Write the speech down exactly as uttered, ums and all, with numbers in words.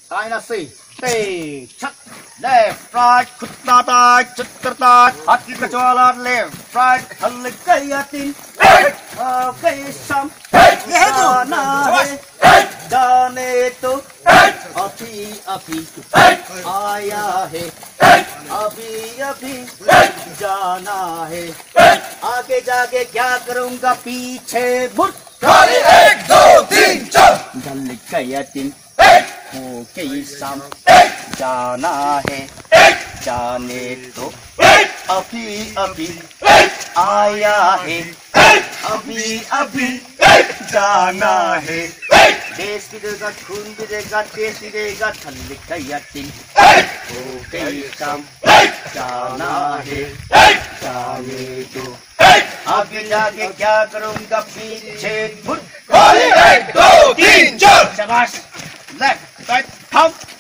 China C. Tê chắc left right khut ta ta chut ta ta hắt cái cho là left right thân lịch cây tin ờ cây sam na na da ne to api api आया है अभी अभी जाना है आगे जाके क्या करूँगा पीछे मुड़ एक दो तीन चार गल गया दिन हो गई शाम जाना है जाने तो अभी अभी आया है अभी अभी जाना है देश गिरेगा खून गिरेगा देश गिरेगा ठंड गया दिन हो गई शाम जाना है जाने तो आगे जाके क्या करूँगा पीछे मुड़ एक दो तीन चार शाबाश लेफ्ट राइट थंब